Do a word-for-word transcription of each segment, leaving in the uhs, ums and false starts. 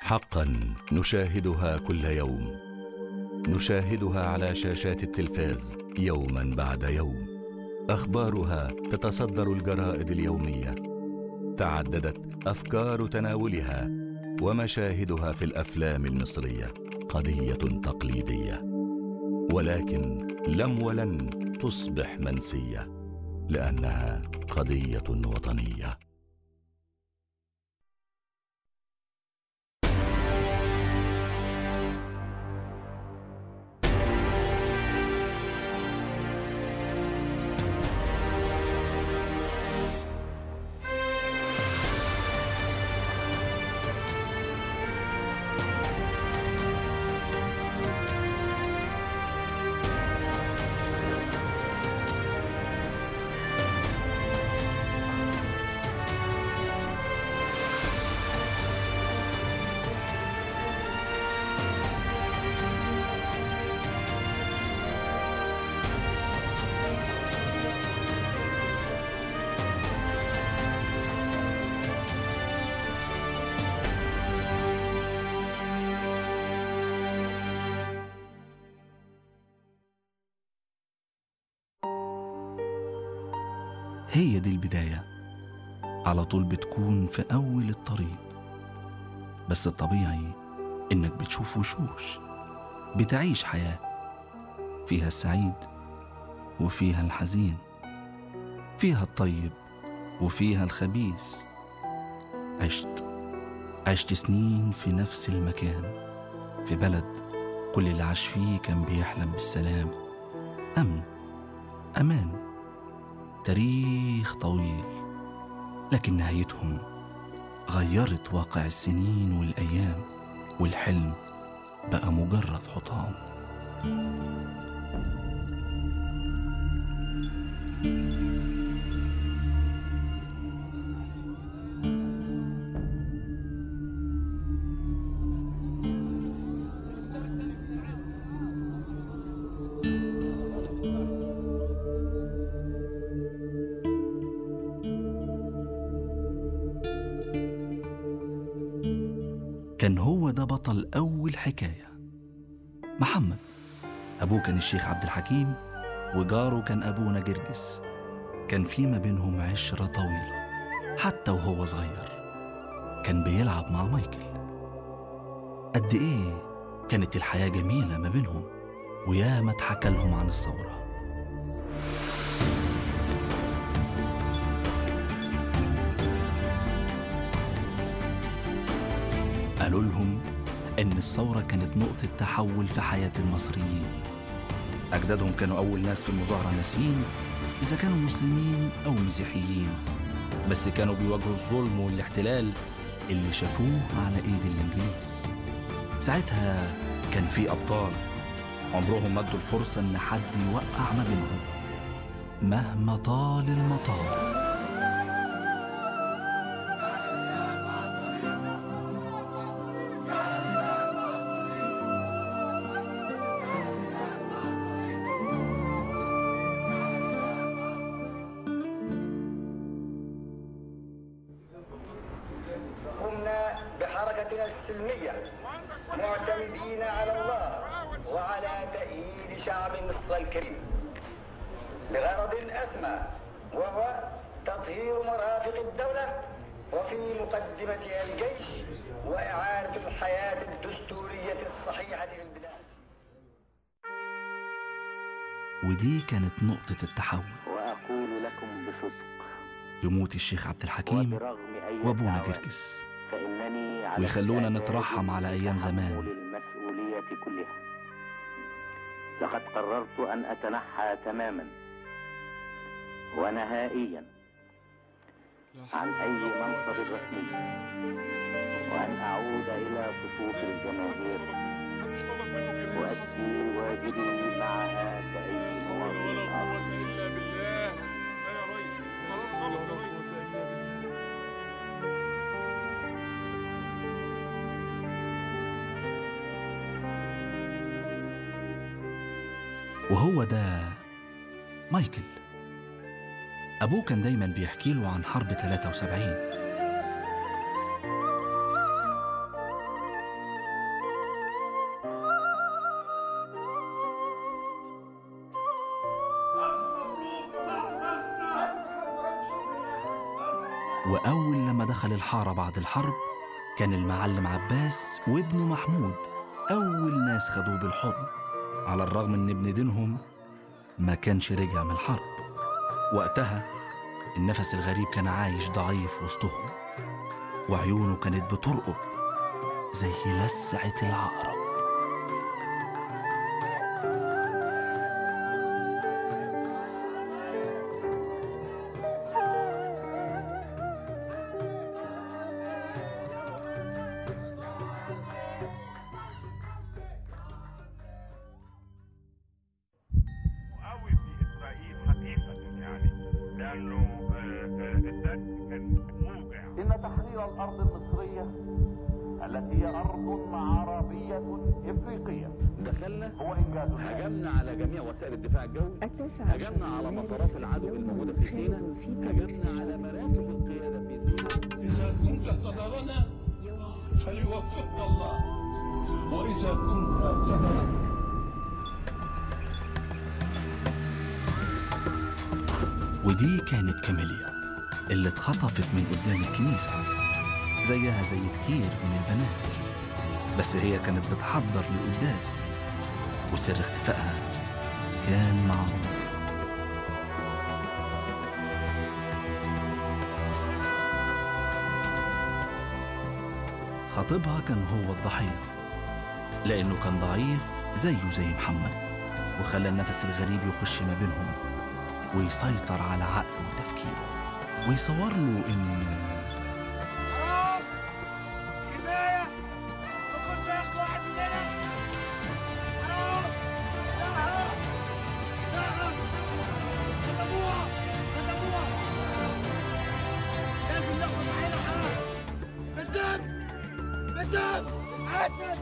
حقا نشاهدها كل يوم، نشاهدها على شاشات التلفاز يوما بعد يوم. أخبارها تتصدر الجرائد اليومية، تعددت أفكار تناولها ومشاهدها في الأفلام المصرية قضية تقليدية، ولكن لم ولن تصبح منسية لأنها قضية وطنية. هي دي البداية، على طول بتكون في أول الطريق، بس الطبيعي إنك بتشوف وشوش بتعيش حياة فيها السعيد وفيها الحزين، فيها الطيب وفيها الخبيث. عشت عشت سنين في نفس المكان، في بلد كل اللي عاش فيه كان بيحلم بالسلام، أمن، أمان، تاريخ طويل، لكن نهايتهم غيرت واقع السنين والأيام، والحلم بقى مجرد حطام. كان هو ده بطل أول حكاية، محمد. أبوه كان الشيخ عبد الحكيم، وجاره كان أبونا جرجس. كان في ما بينهم عشرة طويلة، حتى وهو صغير كان بيلعب مع مايكل. قد إيه كانت الحياة جميلة ما بينهم، وياما اتحكى لهم عن الثورة. قالوا لهم إن الثورة كانت نقطة تحول في حياة المصريين. أجدادهم كانوا أول ناس في المظاهرة ناسيين إذا كانوا مسلمين أو مسيحيين، بس كانوا بيواجهوا الظلم والاحتلال اللي شافوه على إيد الإنجليز. ساعتها كان في أبطال عمرهم ما ادوا الفرصة إن حد يوقع ما بينهم مهما طال المطار. قمنا بحركتنا السلمية معتمدين على الله وعلى تأييد شعب مصر الكريم لغرض أسمى، وهو تطهير مرافق الدولة وفي مقدمتها الجيش وإعادة الحياة الدستورية الصحيحة في البلاد. ودي كانت نقطة التحول. وأقول لكم بصدق، يموت الشيخ عبد الحكيم وابونا جرجس، ويخلونا نترحم على أيام زمان. المسؤولية كلها. لقد قررت أن أتنحى تماما ونهائيا عن أي منصب رسمي، وأن أعود إلى صفوف الجماهير وأدي واجبي معها كأي مواطن آخر. وهو ده مايكل. أبوه كان دايما بيحكي له عن حرب ثلاثة وسبعين. وأول لما دخل الحارة بعد الحرب كان المعلم عباس وابنه محمود أول ناس خدوه بالحضن، على الرغم إن ابن دينهم ما كانش رجع من الحرب. وقتها النفس الغريب كان عايش ضعيف وسطهم، وعيونه كانت بترقب زي لسعة العقرب. إن تحرير الأرض المصرية التي هي أرض عربية إفريقية دخلنا هو إنجاز. هجمنا على جميع وسائل الدفاع الجوي، هجمنا على مطارات العدو الموجودة في سيناء، هجمنا على مراكز القيادة في سيناء. إذا كنت تدرنا فليوفقك الله، وإذا كنت تدرنا. ودي كانت كاميليا اللي اتخطفت من قدام الكنيسة زيها زي كتير من البنات، بس هي كانت بتحضر للقداس، وسر اختفائها كان معروف. خطيبها كان هو الضحية لأنه كان ضعيف زيه زي محمد، وخلى النفس الغريب يخش ما بينهم ويسيطر على عقله وتفكيره ويصور له إن حرام كفاية ما تخش ياخد واحد مننا. حرام لا لا كتبوها كتبوها لازم ناخد معانا حرام بالدم بالدم حسن.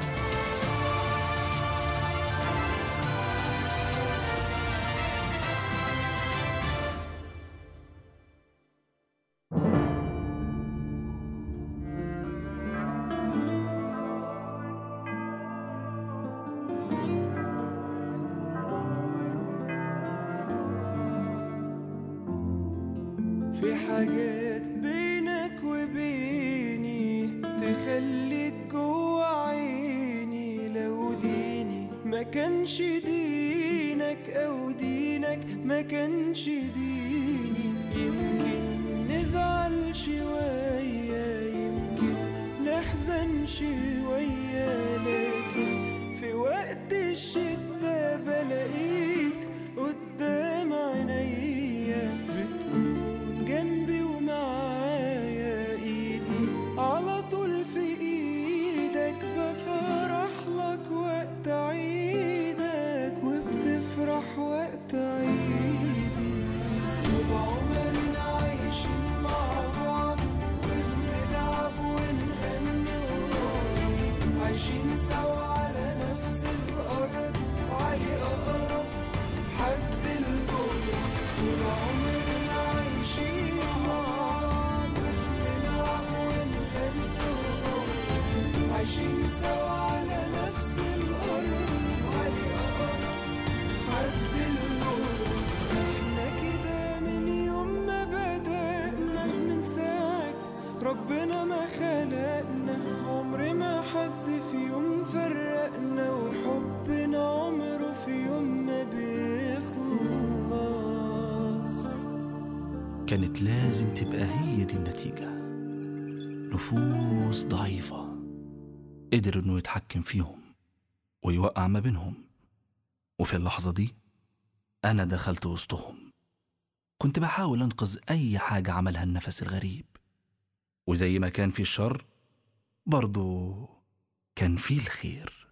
في حاجات بينك وبيني تخليك جوا عيني، لو ديني ما كانش دينك أو دينك ما كانش ديني، يمكن نزعل شوية يمكن نحزن شوية، لكن في وقت الشدة بلاقيك قدام عينيا، بتكون جنبي ومعايا، ايدي على طول في ايدك، بفرح لك وقت عيدك وبتفرح وقت عيدي، وبعمرنا عايشين مع بعض وبنلعب ونغني ونرقص، عايشين سوا على نفس الارض وعلي اقرب حد القدس، وبعمرنا عايشين مع بعض وبنلعب ونغني ونرقص، عايشين سوا على نفس الارض وعلي اقرب حد القدس. احنا كده من يوم ما بدأنا، من ساعة ربنا ما خلقنا، عمر ما حد في يوم فرقنا، وحبنا عمره في يوم ما بيخلص. كانت لازم تبقى هي دي النتيجة، نفوس ضعيفة قدر إنه يتحكم فيهم ويوقع ما بينهم. وفي اللحظة دي أنا دخلت وسطهم، كنت بحاول أنقذ أي حاجة عملها النفس الغريب، وزي ما كان في الشر برضو كان في الخير.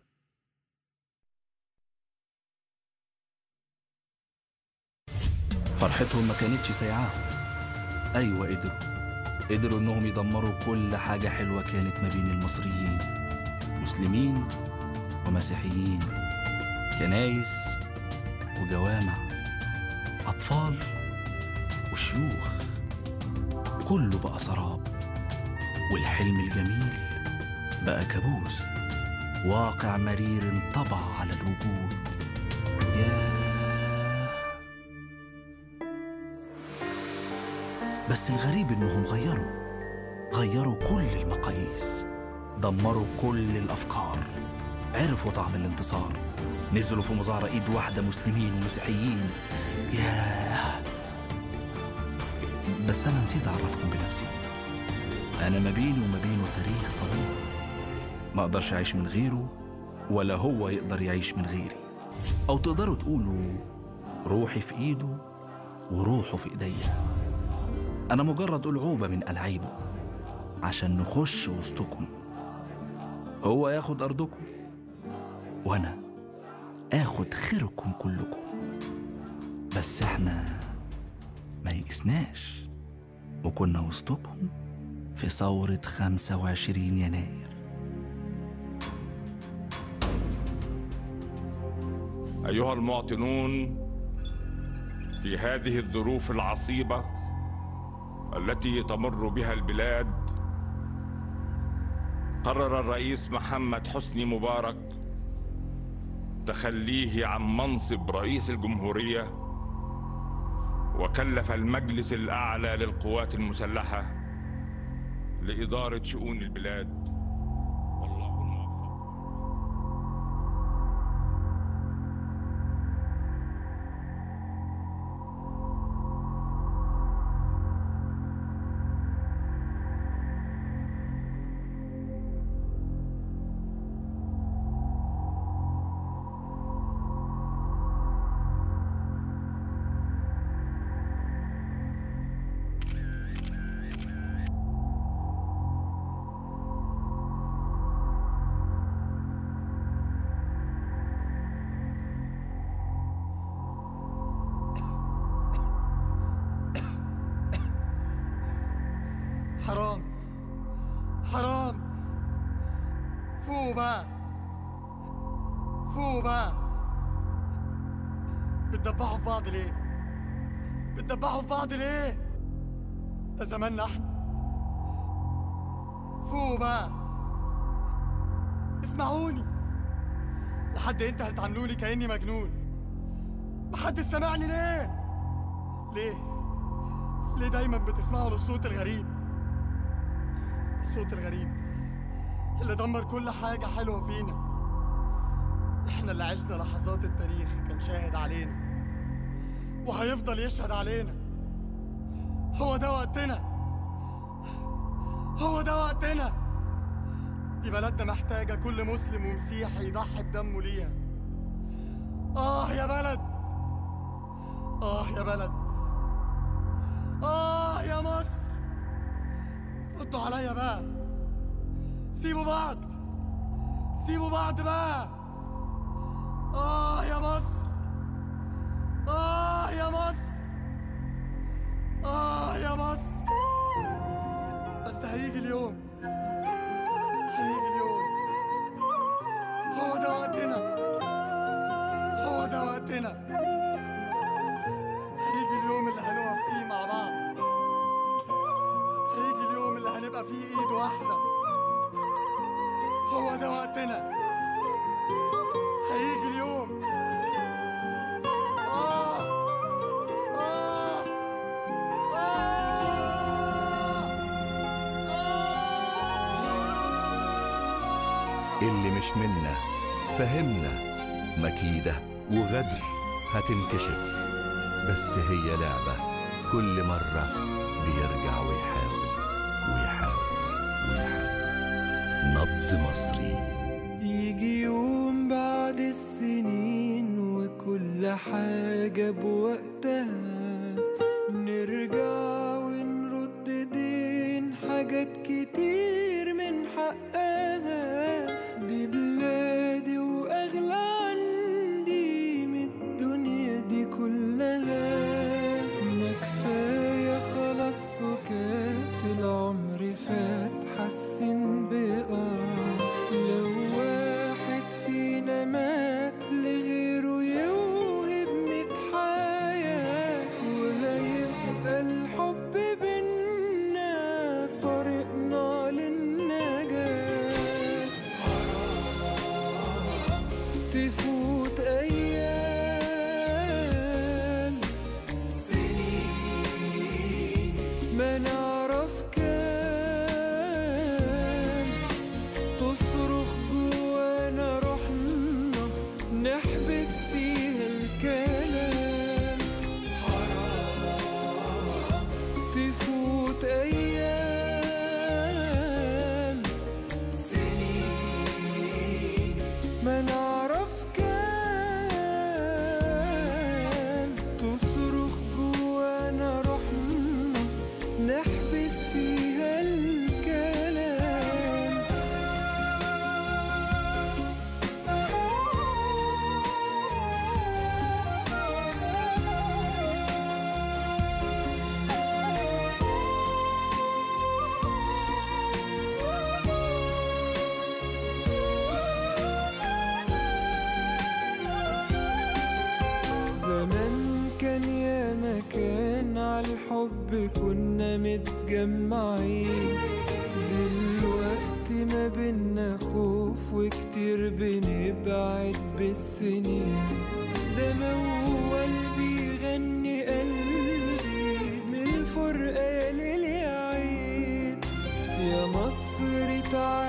فرحتهم ما كانتش سايعاهم، أيوة قدروا قدروا إنهم يدمروا كل حاجة حلوة كانت ما بين المصريين، مسلمين ومسيحيين، كنايس وجوامع، أطفال وشيوخ، كله بقى سراب، والحلم الجميل بقى كابوس، واقع مرير انطبع على الوجود. ياه، بس الغريب إنهم غيروا غيروا كل المقاييس، دمروا كل الأفكار، عرفوا طعم الانتصار، نزلوا في مظاهرة إيد واحدة مسلمين ومسيحيين. ياه، بس أنا نسيت أعرفكم بنفسي. أنا ما بيني وما بينه تاريخ طويل، ما أقدرش أعيش من غيره ولا هو يقدر يعيش من غيري. أو تقدروا تقولوا روحي في إيده وروحه في إيديا. أنا مجرد ألعوبة من ألعابه عشان نخش وسطكم، هو ياخد أرضكم وأنا آخد خيركم كلكم. بس إحنا ما يئسناش وكنا وسطكم في ثورة خمسة وعشرين يناير. أيها المواطنون، في هذه الظروف العصيبة التي تمر بها البلاد، قرر الرئيس محمد حسني مبارك تخليه عن منصب رئيس الجمهورية، وكلف المجلس الأعلى للقوات المسلحة لإدارة شؤون البلاد. والله الموفق. حرام حرام، فوق بقى فوق بقى. بتدبحوا في بعض ليه؟ بتدبحوا في بعض ليه؟ ده زماننا احنا. فوق بقى، اسمعوني. لحد امتى هتعاملوني كأني مجنون؟ محدش سامعني ليه؟ ليه؟ ليه دايما بتسمعوا للصوت الغريب؟ الصوت الغريب اللي دمر كل حاجة حلوة فينا. احنا اللي عشنا لحظات التاريخ كان شاهد علينا وهيفضل يشهد علينا. هو ده وقتنا، هو ده وقتنا. دي بلدنا محتاجة كل مسلم ومسيحي يضحي بدمه ليها. آه يا بلد، آه يا بلد، آه يا مصر. ردوا عليا بقى، سيبوا بعض، سيبوا بعض بقى. آه يا مصر، آه يا مصر، آه يا مصر. بس هيجي اليوم، هيجي اليوم. هو ده وقتنا، هو ده وقتنا. هيجي اليوم اللي هنقف فيه مع بعض، هيجي اليوم اللي هنبقى فيه ايد واحدة. هو ده وقتنا، هيجي اليوم. آه آه آه آه. اللي مش منا فهمنا، مكيدة وغدر هتنكشف، بس هي لعبة كل مرة بيرجع ويحاول ويحاول ويحاول. نبض مصري. يجي يوم بعد السنين وكل حاجة بوقتها، نرجع ونرد دين حاجات كتير من حقها. دي بلادي وأغلى عندي من الدنيا دي كلها. ما كفاية خلاص سكات، العمر فات حسن بقى. لو واحد فينا مات لغيره يوهب ميت حياة، وهيبقى الحب بينا طريقنا للنجاة. بينا خوف وكتير بنبعد بالسنين. ده موال بيغني قلبي من الفرقة لليعين. يا مصر تعالي